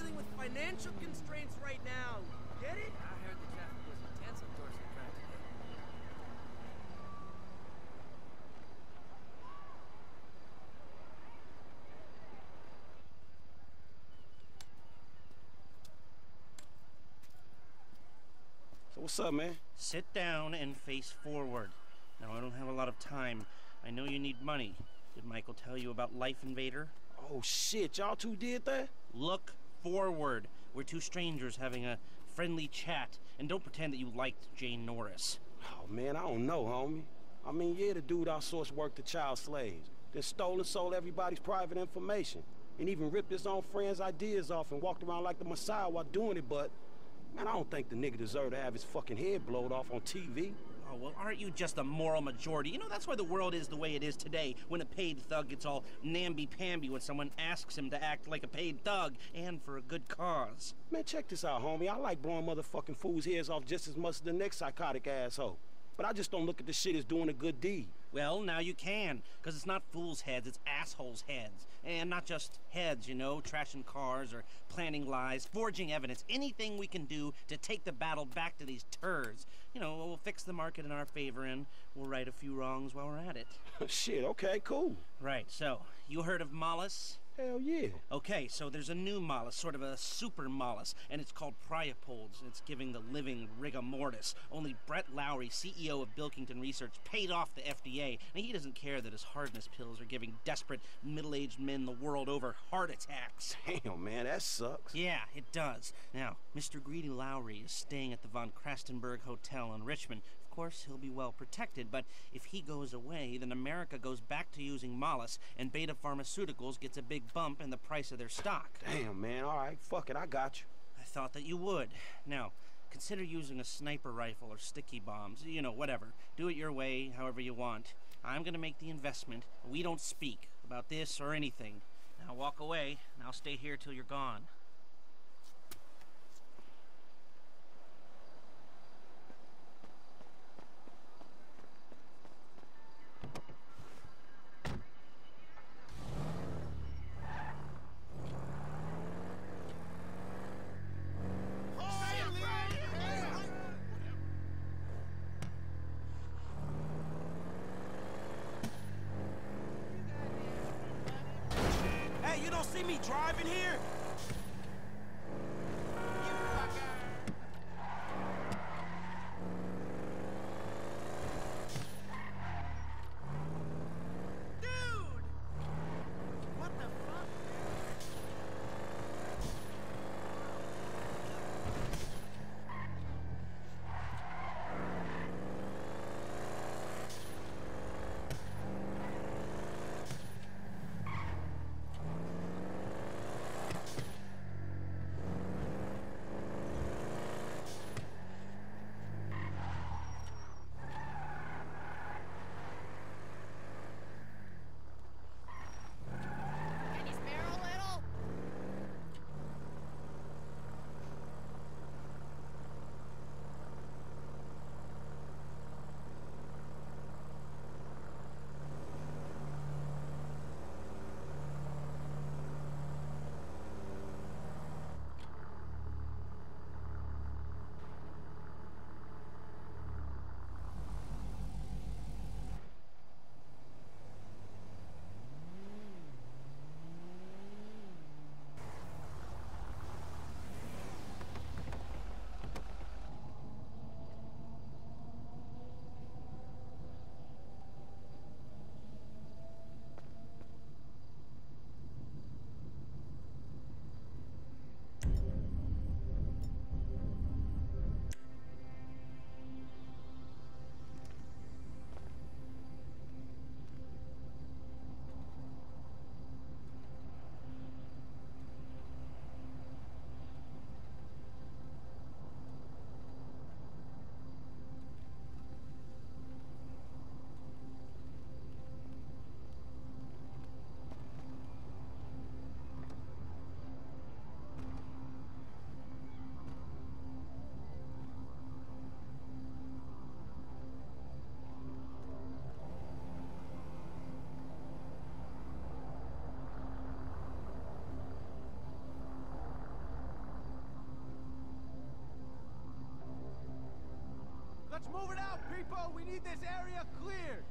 dealing with financial constraints right now. Get it? I heard the traffic was intense on Dorset Drive today. So what's up, man? Sit down and face forward. Now, I don't have a lot of time. I know you need money. Did Michael tell you about Life Invader? Oh, shit, y'all two did that? Look forward. We're two strangers having a friendly chat, and don't pretend that you liked Jane Norris. Oh, man, I don't know, homie. I mean, yeah, the dude outsourced work to child slaves, then stole and sold everybody's private information, and even ripped his own friends' ideas off and walked around like the Messiah while doing it, but... man, I don't think the nigga deserved to have his fucking head blowed off on TV. Oh, well, aren't you just a moral majority? You know, that's why the world is the way it is today, when a paid thug gets all namby-pamby when someone asks him to act like a paid thug, and for a good cause. Man, check this out, homie. I like blowing motherfucking fools' heads off just as much as the next psychotic asshole. But I just don't look at this shit as doing a good deed. Well, now you can, because it's not fools' heads, it's assholes' heads. And not just heads, you know, trashing cars or planning lies, forging evidence, anything we can do to take the battle back to these turds. You know, we'll fix the market in our favor and we'll right a few wrongs while we're at it. Shit, okay, cool. Right, so, you heard of Mollis? Hell yeah. Okay, so there's a new mollusk, sort of a super mollusk, and it's called priapods. It's giving the living rigor mortis. Only Brett Lowrey, CEO of Bilkinton Research, paid off the FDA, and he doesn't care that his hardness pills are giving desperate middle-aged men the world over heart attacks. Damn, man, that sucks. Yeah, it does. Now, Mr. Greedy Lowrey is staying at the von Crastenburg Hotel in Richmond. Of course, he'll be well protected, but if he goes away, then America goes back to using mollusk, and Beta Pharmaceuticals gets a big bump in the price of their stock. Damn, man, all right, fuck it, I got you. I thought that you would. Now, consider using a sniper rifle or sticky bombs, you know, whatever. Do it your way, however you want. I'm gonna make the investment. We don't speak about this or anything. Now walk away, and I'll stay here till you're gone. Hey, you don't see me driving here? Dude! What the fuck? Let's move it out, people! We need this area cleared!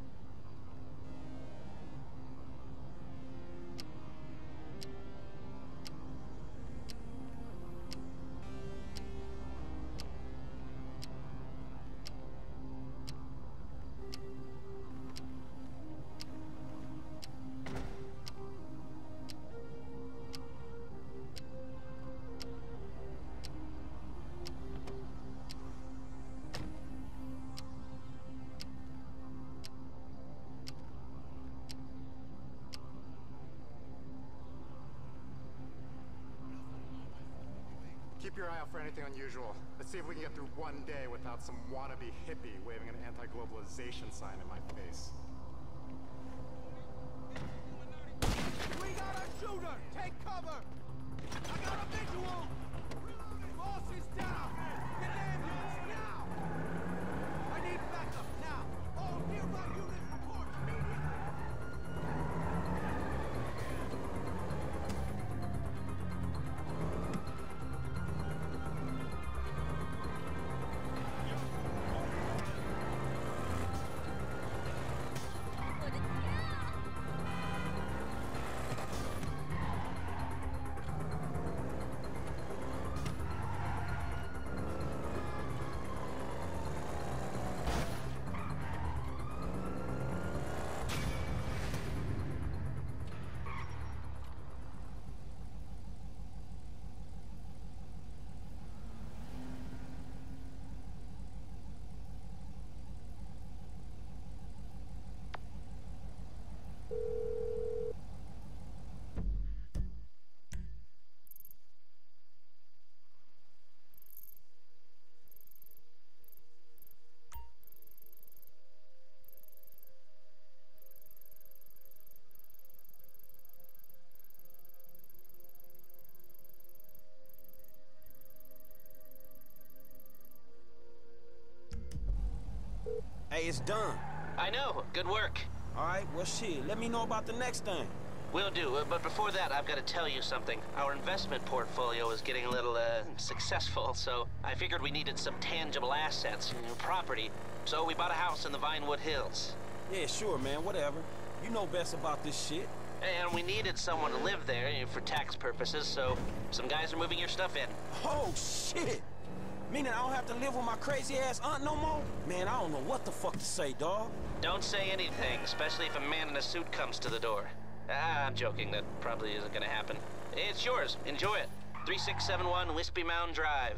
Keep your eye out for anything unusual. Let's see if we can get through one day without some wannabe hippie waving an anti-globalization sign in my face. We got a shooter! Take cover! I got a visual! Boss is down! Get an ambulance now! I need backup now! All nearby units report immediately! Hey, it's done. I know. Good work. All right, well, shit, let me know about the next thing. Will do, but before that, I've got to tell you something. Our investment portfolio is getting a little, successful, so I figured we needed some tangible assets, property. So we bought a house in the Vinewood Hills. Yeah, sure, man, whatever. You know best about this shit. And we needed someone to live there for tax purposes, so some guys are moving your stuff in. Oh, shit! Meaning I don't have to live with my crazy-ass aunt no more? Man, I don't know what the fuck to say, dawg. Don't say anything, especially if a man in a suit comes to the door. I'm joking. That probably isn't gonna happen. It's yours. Enjoy it. 3671 Wispy Mound Drive.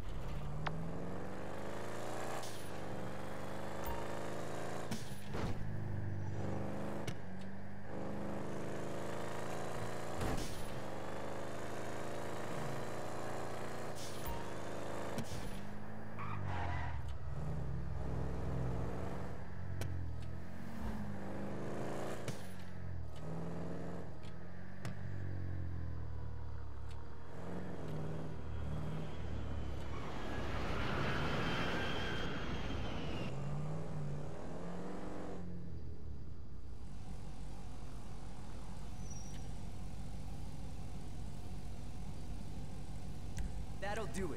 That'll do it.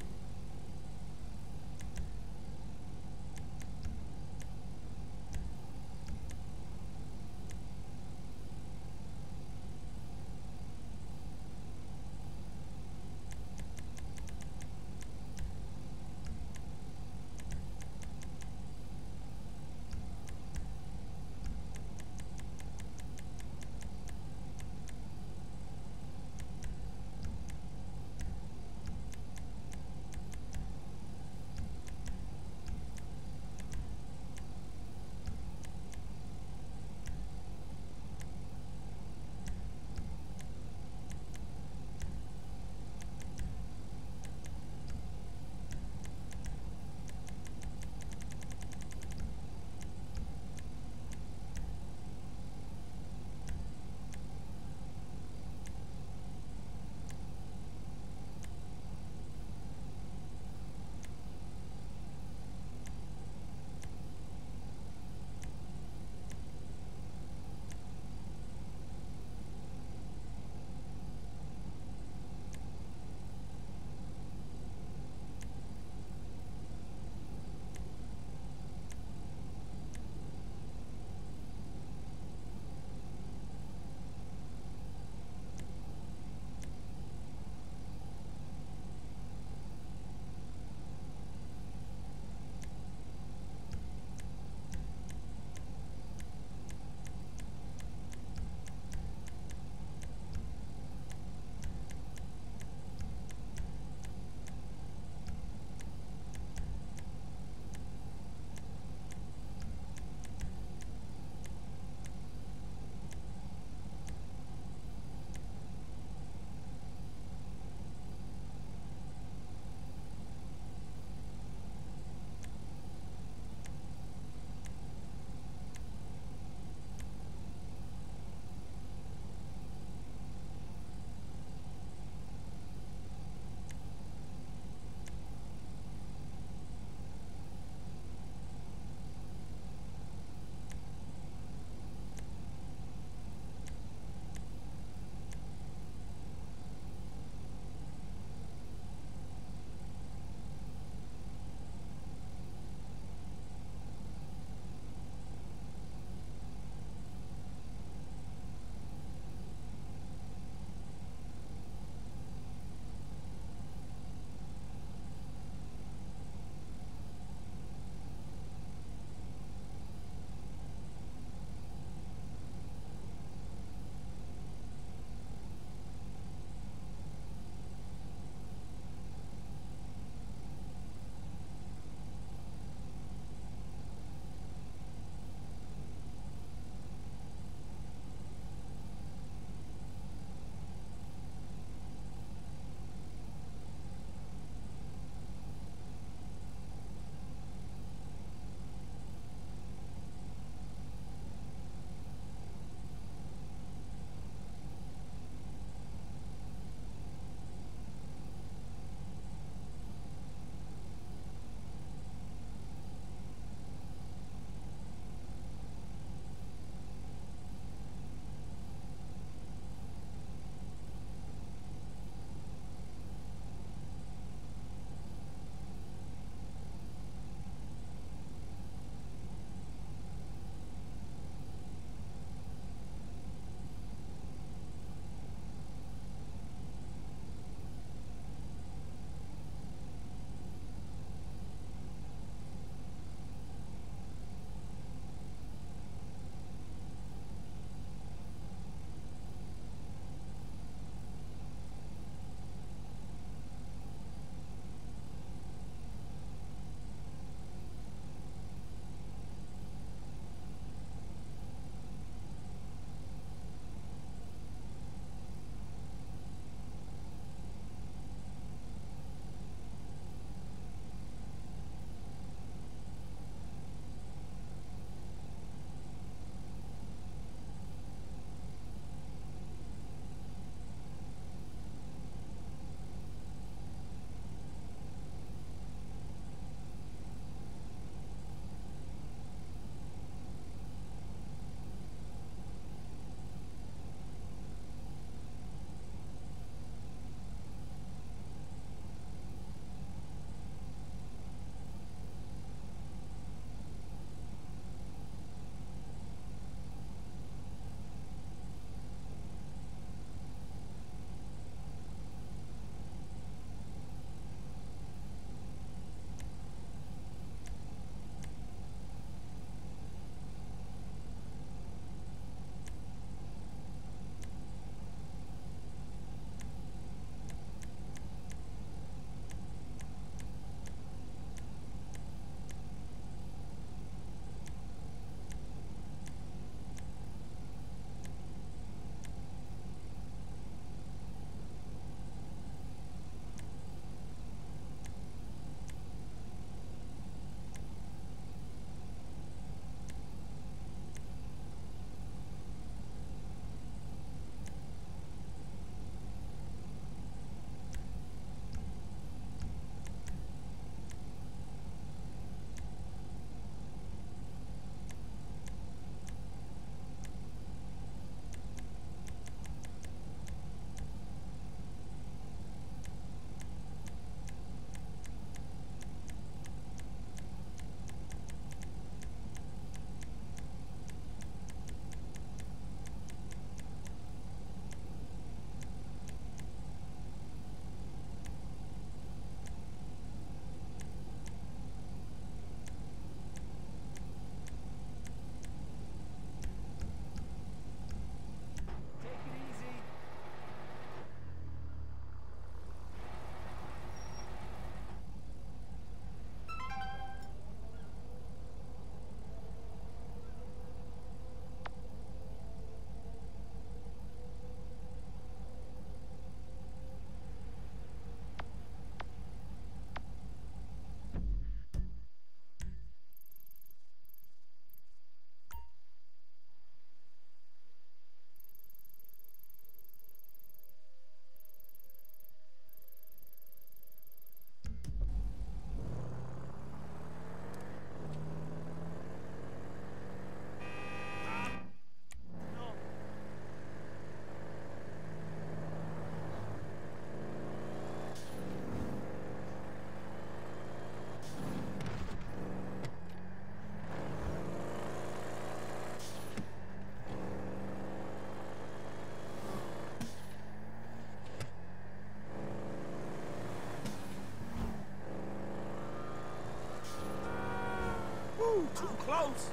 Too close.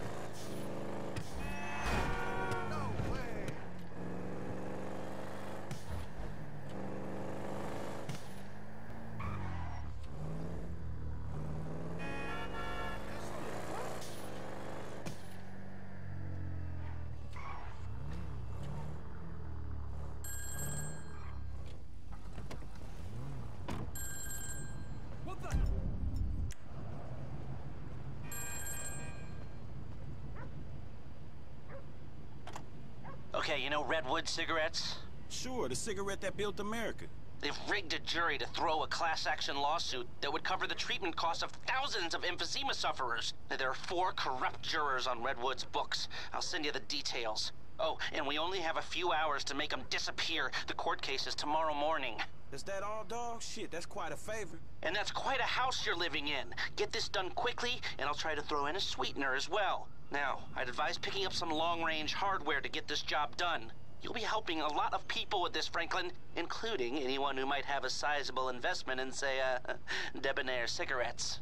No way! What the? Okay, you know Redwood cigarettes? Sure, the cigarette that built America. They've rigged a jury to throw a class-action lawsuit that would cover the treatment costs of thousands of emphysema sufferers. There are 4 corrupt jurors on Redwood's books. I'll send you the details. Oh, and we only have a few hours to make them disappear. The court case is tomorrow morning. Is that all, dog? Shit, that's quite a favor. And that's quite a house you're living in. Get this done quickly, and I'll try to throw in a sweetener as well. Now, I'd advise picking up some long-range hardware to get this job done. You'll be helping a lot of people with this, Franklin, including anyone who might have a sizable investment in, say, debonair cigarettes.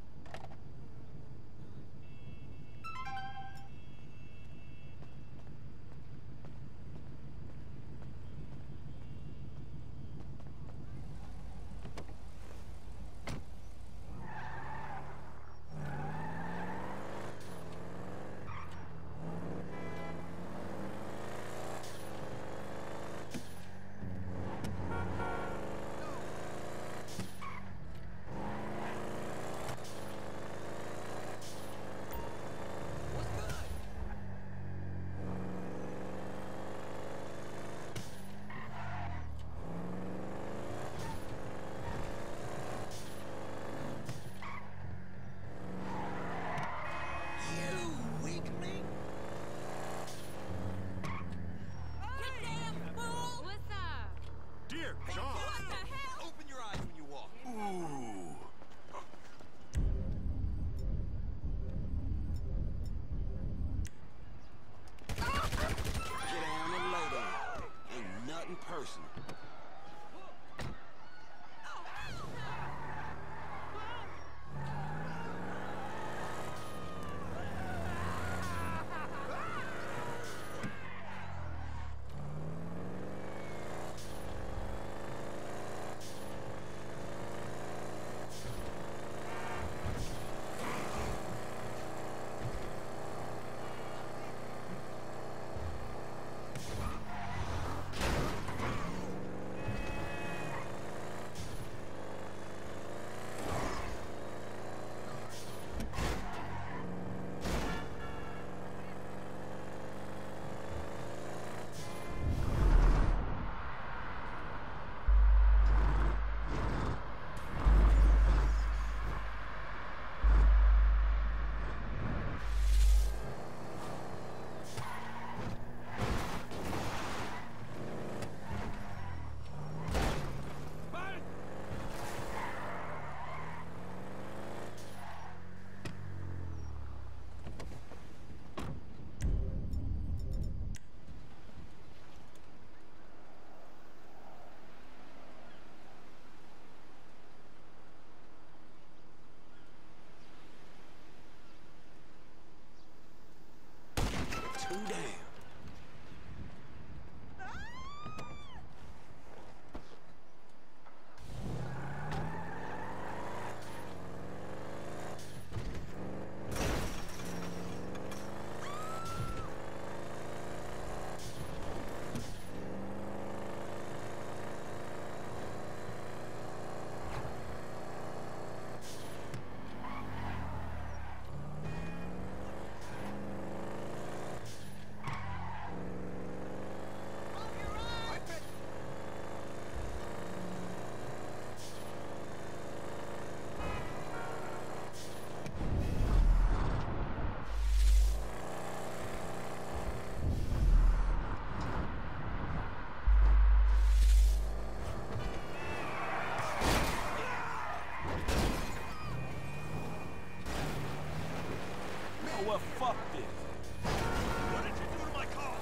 Well, fuck this. What did you do to my car?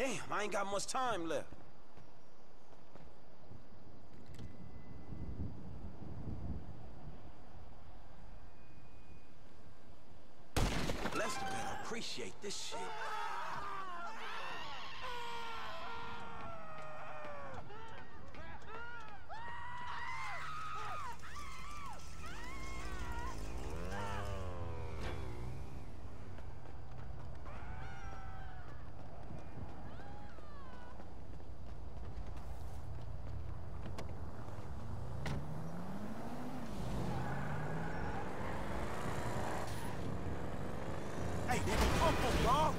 Damn, I ain't got much time left. Lester better appreciate this shit. Hey, come on, dog.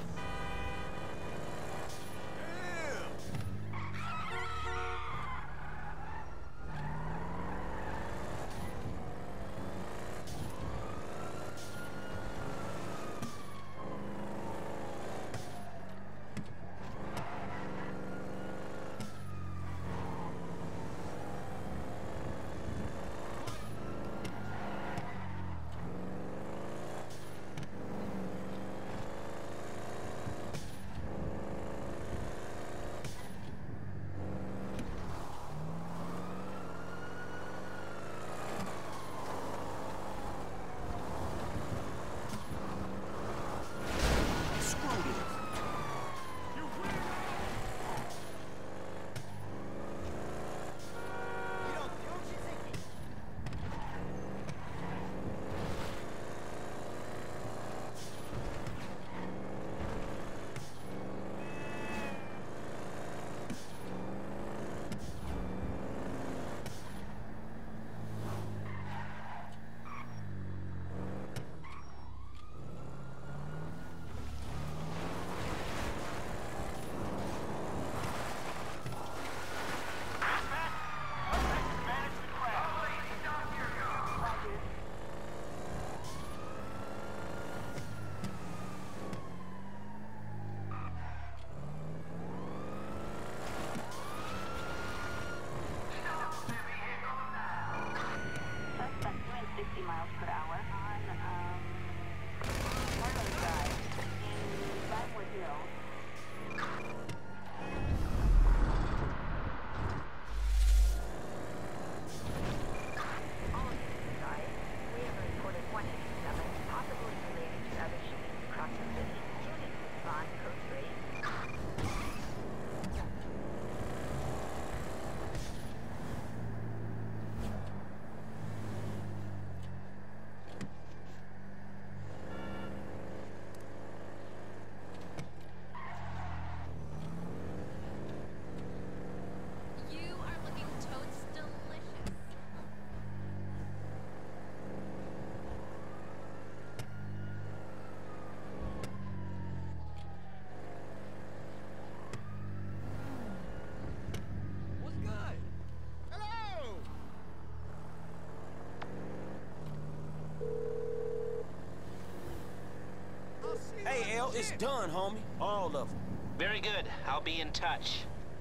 Hey, L, it's done, homie. All of them. Very good. I'll be in touch.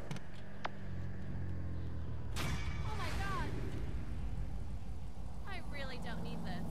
Oh my god. I really don't need this.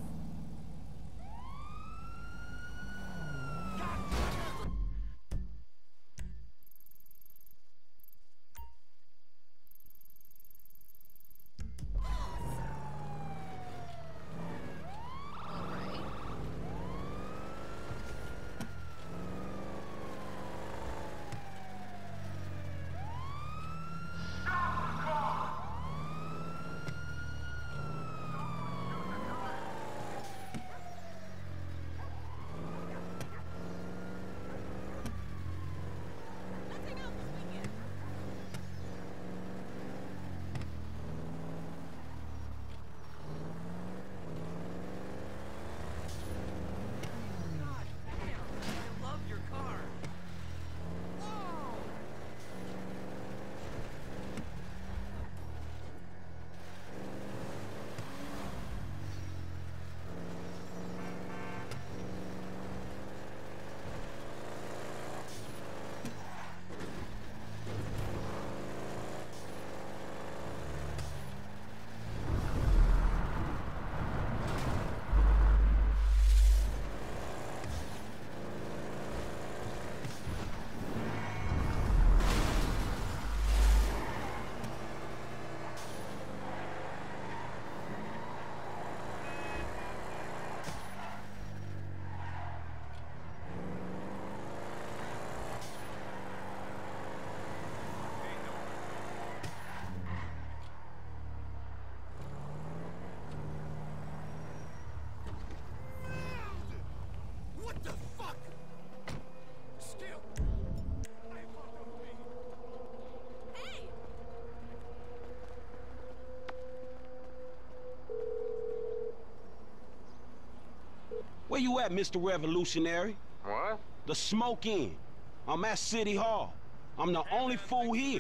Where you at, Mr. Revolutionary? What? The Smoke Inn. I'm at City Hall. I'm the only fool here.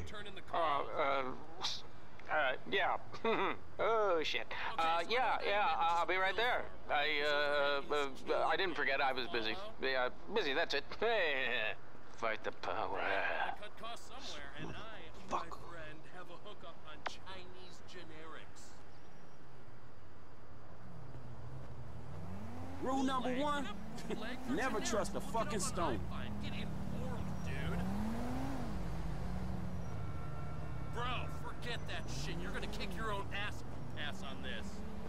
Yeah. Oh, shit. Yeah, I'll be right there. I didn't forget I was busy. Yeah, busy, that's it. Fight the power. Cut costs somewhere, and I, my friend, have a hookup on Chinese generics. Rule number one, never trust a fucking stone. Get informed, dude. Bro, forget that shit. You're gonna kick your own ass on this.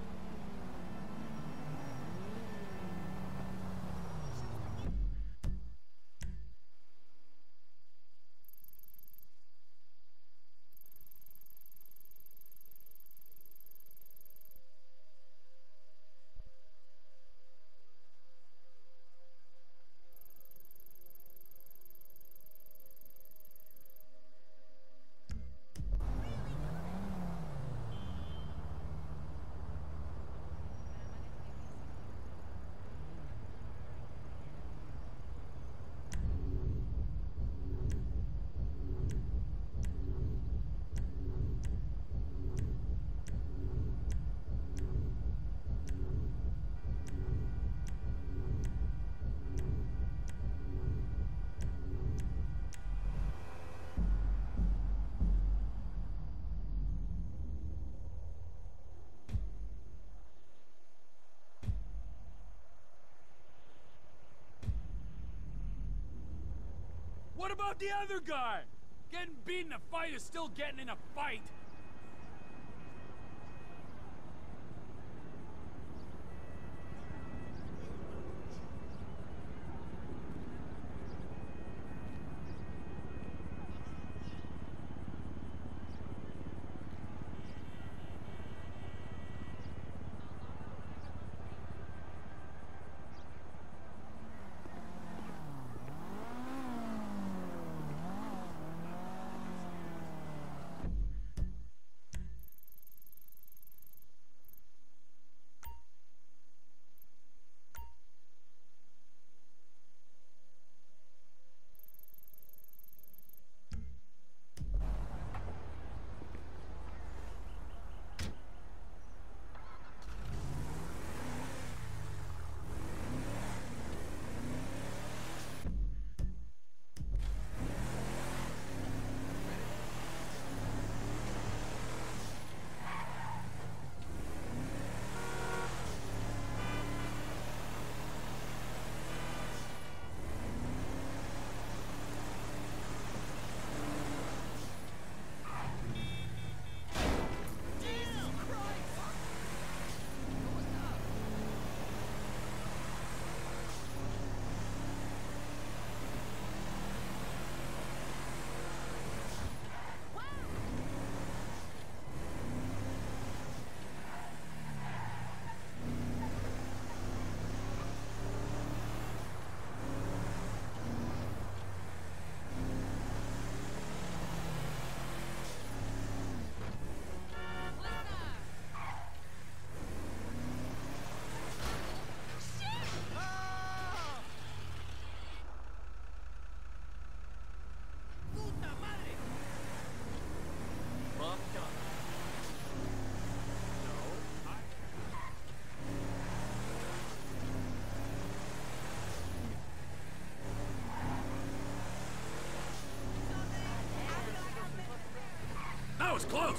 What about the other guy? Getting beat in a fight is still getting in a fight. That was close!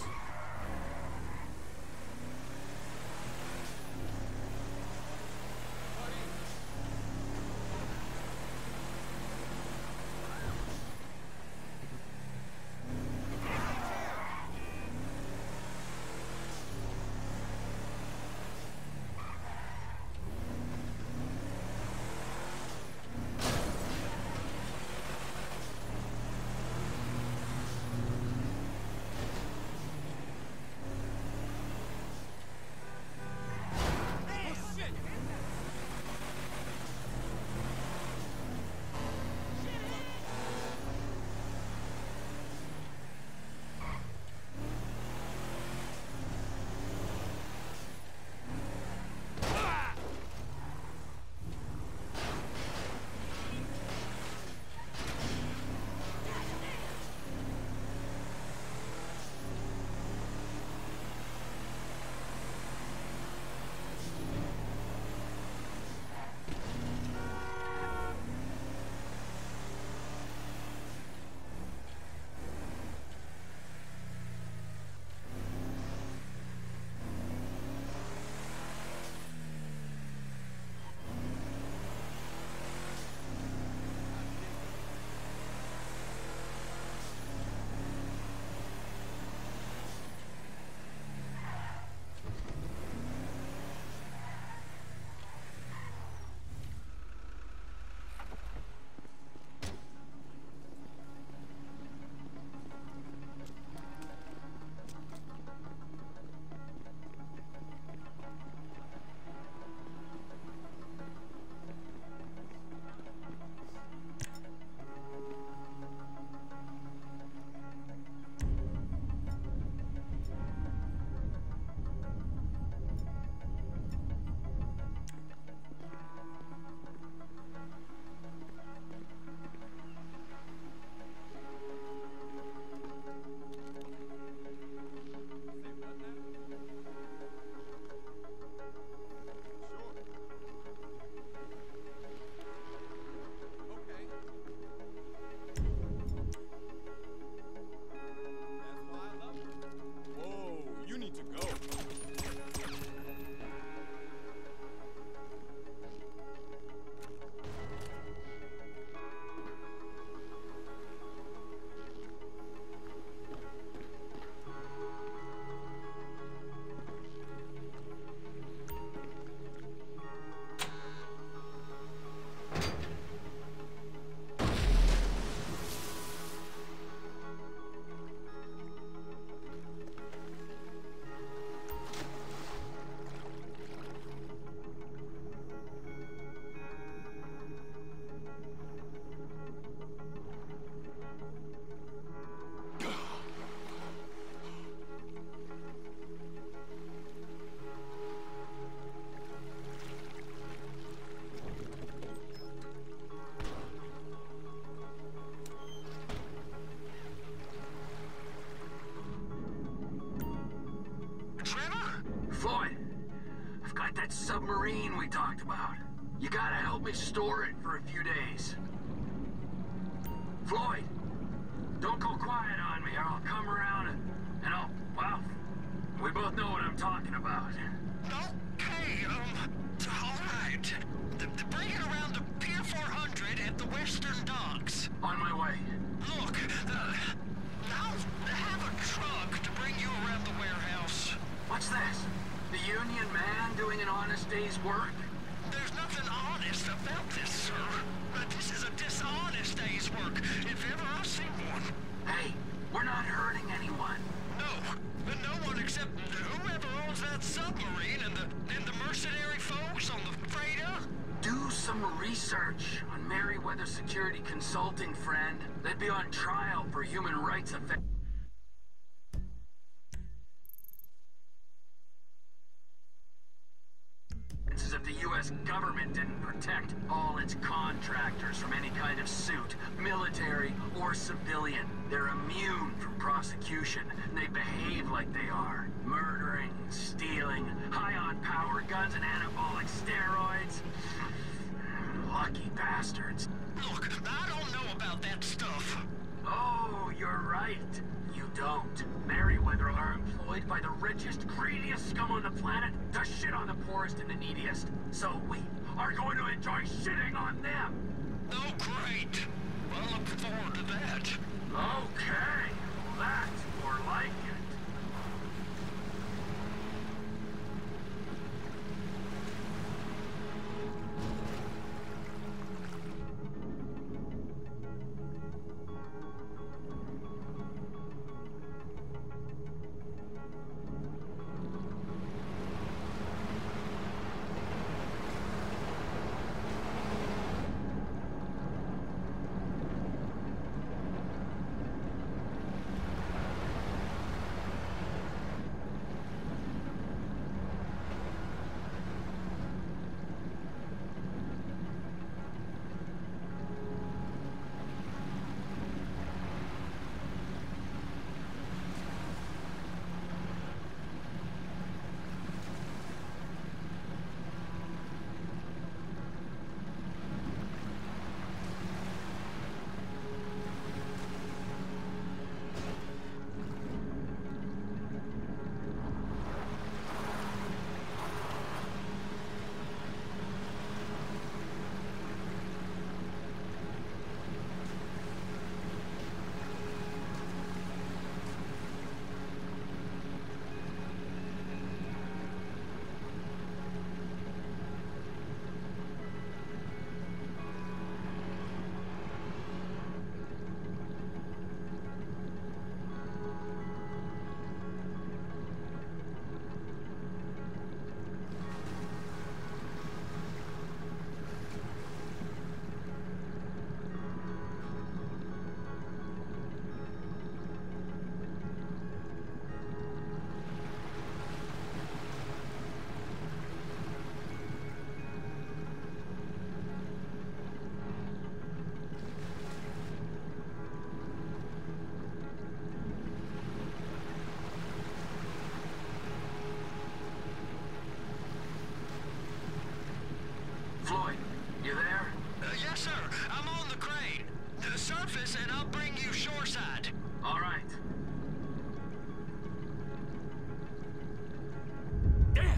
that submarine we talked about. You gotta help me store it for a few days. Floyd, don't go quiet on me or I'll come around and I'll, well, we both know what I'm talking about. Okay, all right. Bring it around to Pier 400 at the Western Docks. On my way. Look, I'll have a truck to bring you around the warehouse. What's this? The union man doing an honest day's work? There's nothing honest about this, sir. This is a dishonest day's work, if ever I've seen one. Hey, we're not hurting anyone. No one except whoever owns that submarine and the mercenary folks on the freighter. Do some research on Merryweather Security Consulting, friend. They'd be on trial for human rights offenses if the U.S. government didn't protect all its contractors from any kind of suit, military or civilian. They're immune from prosecution, and they behave like they are. Murdering, stealing, high on power guns and anabolic steroids. Lucky bastards. Look, I don't know about that stuff. Oh, you're right. You don't. Merryweather are employed by the richest, greediest scum on the planet to shit on the poorest and the neediest. So we are going to enjoy shitting on them. Oh, great. Well, I look forward to that. Okay. That's more like it. Floyd, you there? Yes, sir. I'm on the crane. The surface, and I'll bring you shoreside. All right. Damn!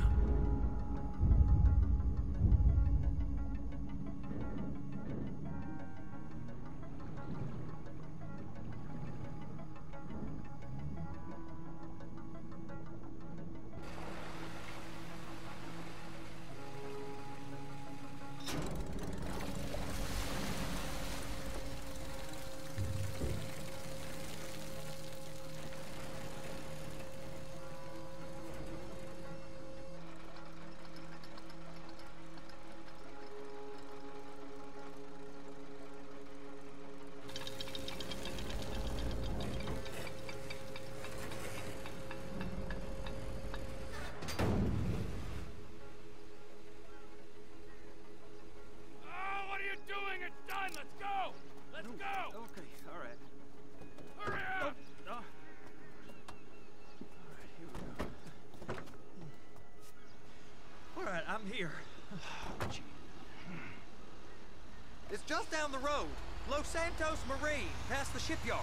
miles down the road. Los Santos Marine, past the shipyards.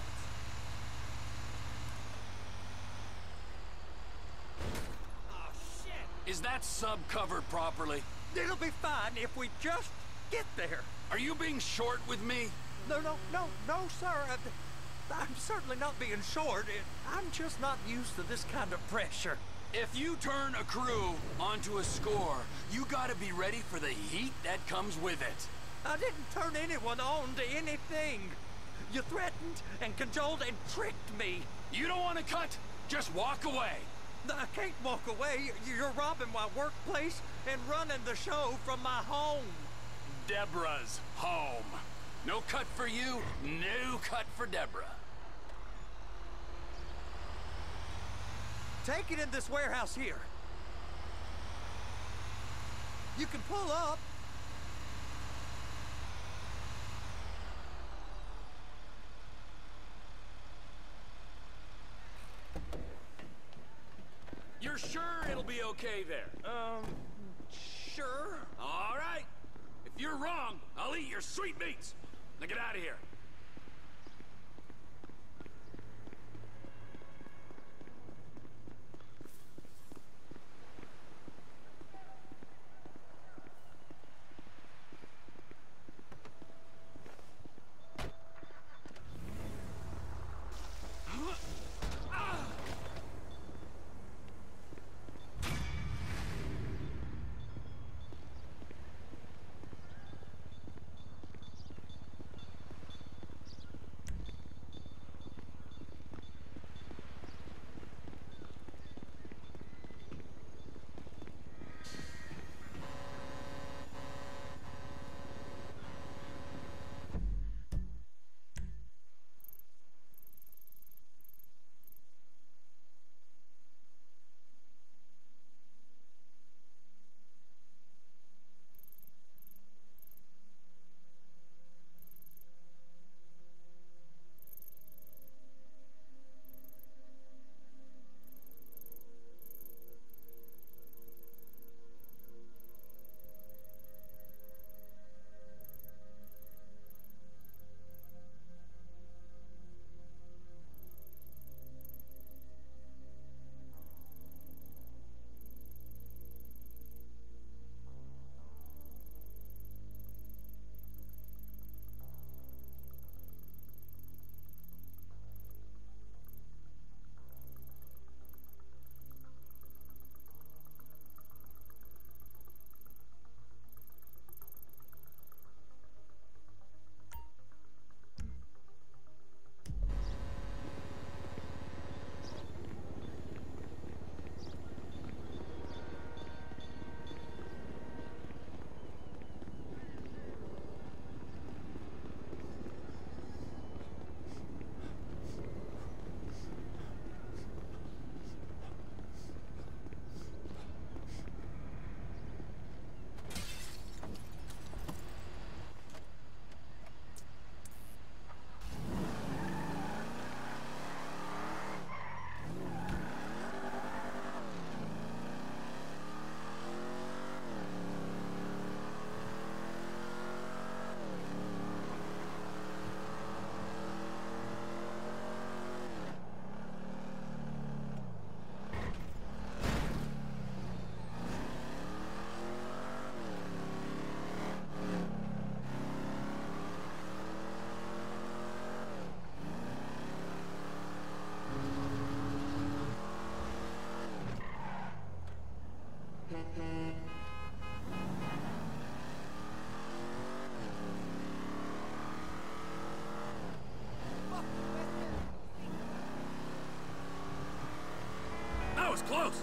Oh, shit! Is that sub covered properly? It'll be fine if we just get there. Are you being short with me? No, sir. I'm certainly not being short. I'm just not used to this kind of pressure. If you turn a crew onto a score, you gotta be ready for the heat that comes with it. I didn't turn anyone on to anything. You threatened and cajoled and tricked me. You don't want to cut? Just walk away. I can't walk away. You're robbing my workplace and running the show from my home. Deborah's home. No cut for you, no cut for Deborah. Take it in this warehouse here. You can pull up. You're sure it'll be okay there? Sure. All right. If you're wrong, I'll eat your sweetmeats. Now get out of here. That was close.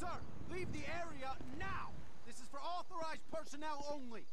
Sir, leave the area now! This is for authorized personnel only.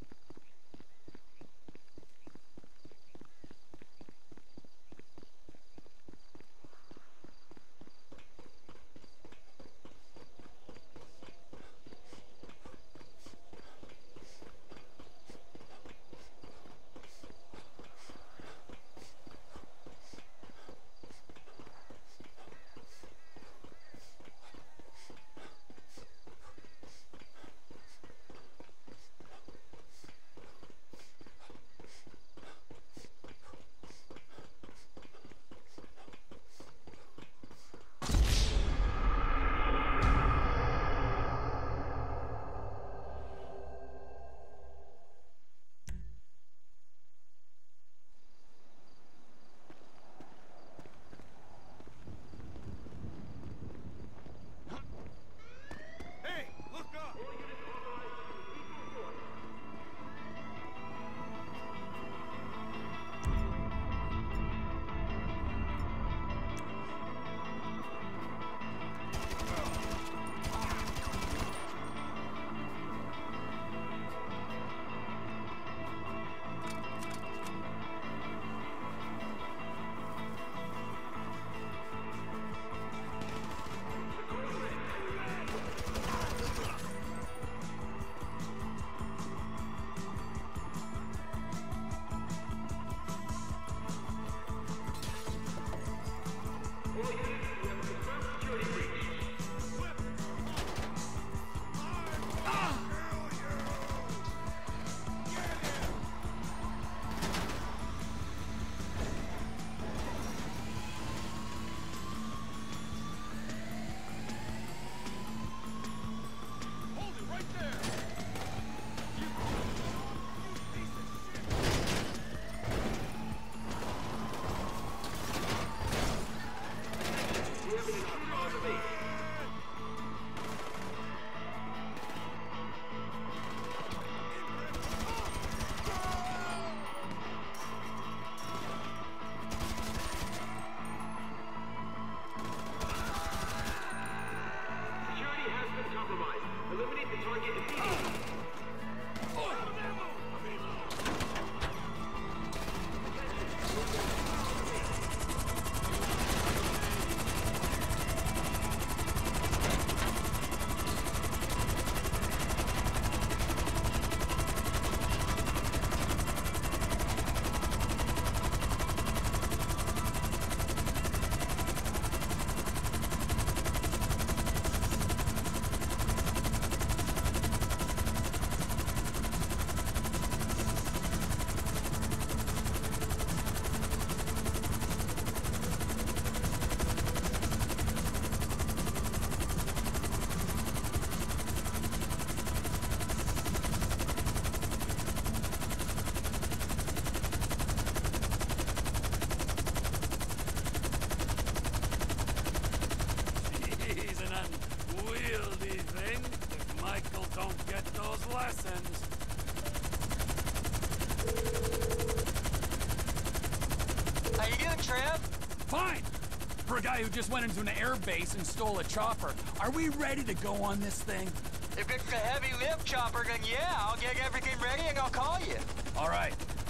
Fine! For a guy who just went into an air base and stole a chopper, are we ready to go on this thing? If it's a heavy lift chopper, then yeah, I'll get everything ready and I'll call you. All right,